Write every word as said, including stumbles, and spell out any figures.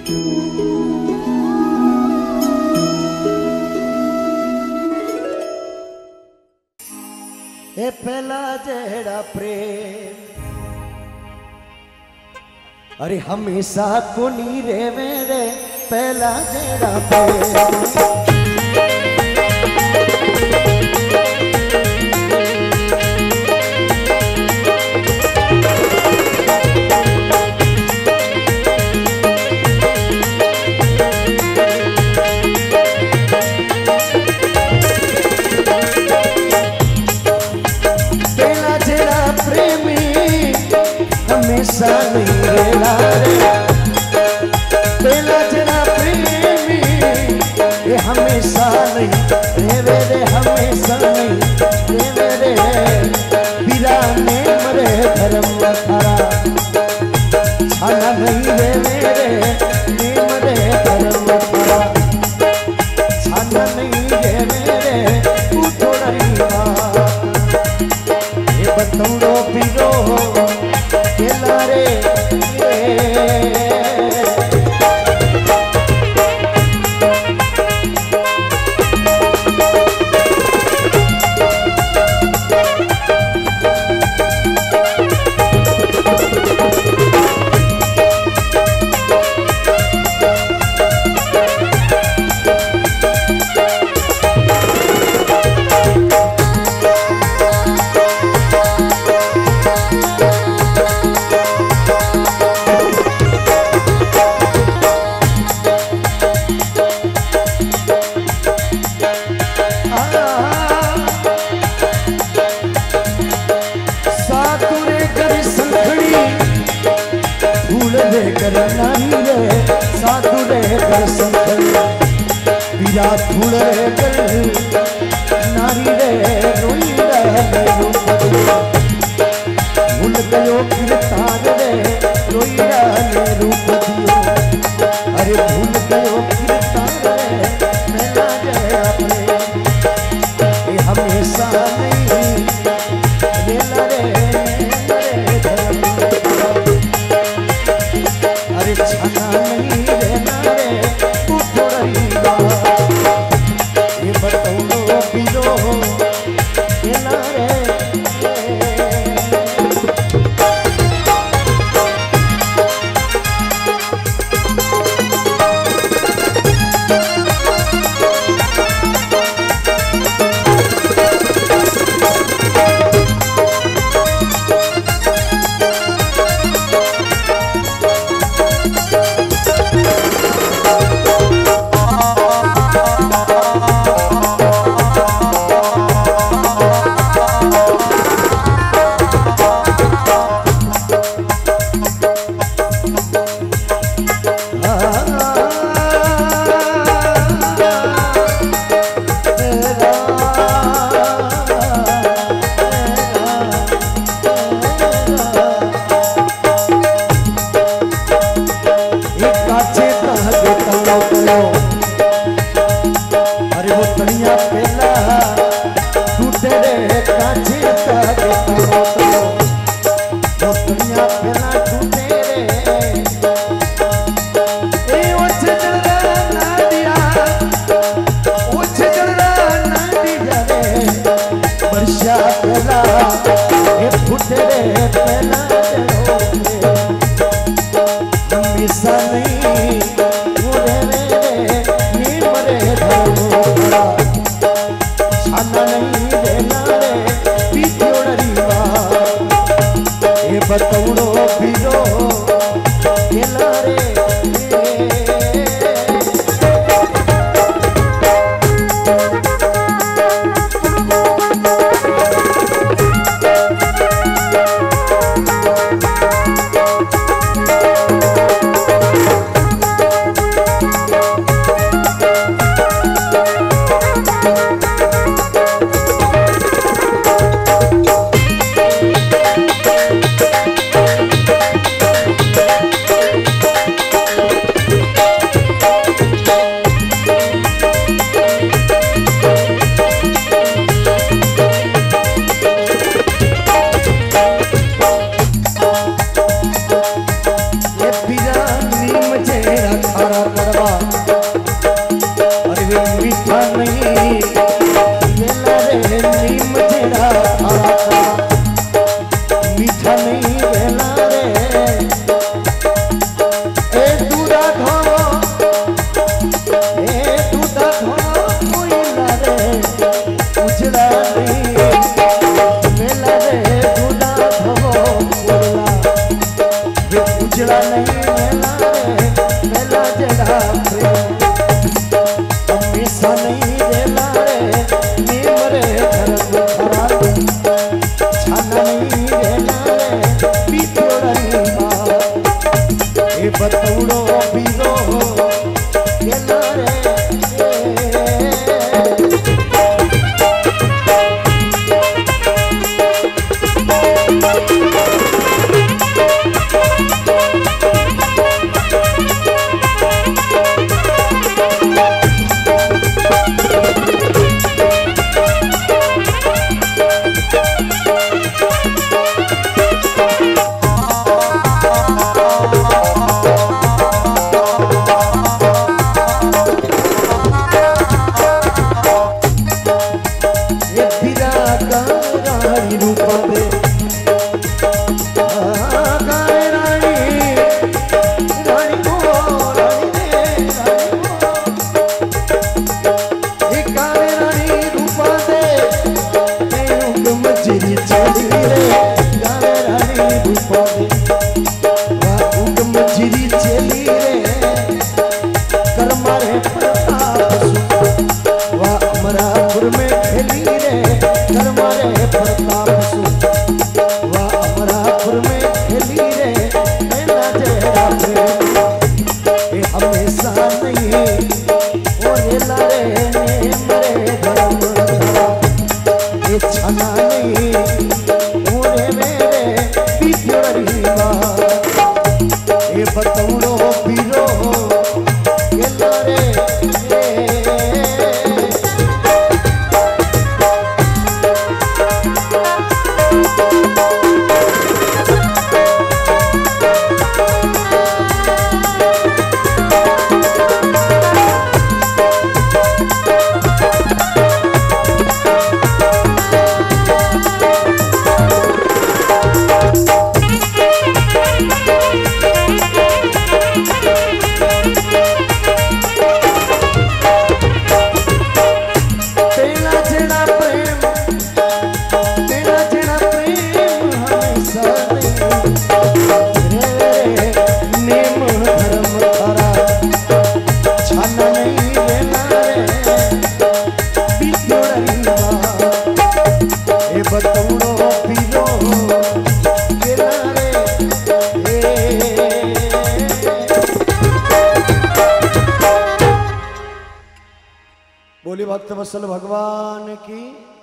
ए पहला जेड़ा प्रेम अरे हमेशा को नी रे मेरे पहला जेड़ा प्रेम हमेशा नहीं रहना रे पहला जरा प्रेमी ये हमेशा नहीं रे रे हमेशा नहीं रे रे बिराने मरे धर्म थारा छाना नहीं रे मेरे मरे धर्म थारा छाना नहीं रे मेरे तू थोड़ा ही ये बतौड़ो पीरो रे विराट फूल रे कर नारी रे रोई रे भूल गयो कीर्तान रे रोई रे रूप दियो अरे भूल गयो कीर्तान रे मैं ना जाए अपने ये हमेशा नहीं रे रे रे धर्म अरे छाना नहीं रे रे तू थोड़ा ही ये बतौड़ो पीरो ये ना रे अरे वो तनिया पहला टूटे रे कांचे वो तनिया पहला टूटे रे ए उछ जरा ना दिया उछ जरा ना दिया रे वर्षा पहला ये टूटे रे पहला हमेशा नहीं बतौड़ो पीरो ये लारे पीरो गेला रे बोली भक्त वत्सल भगवान की।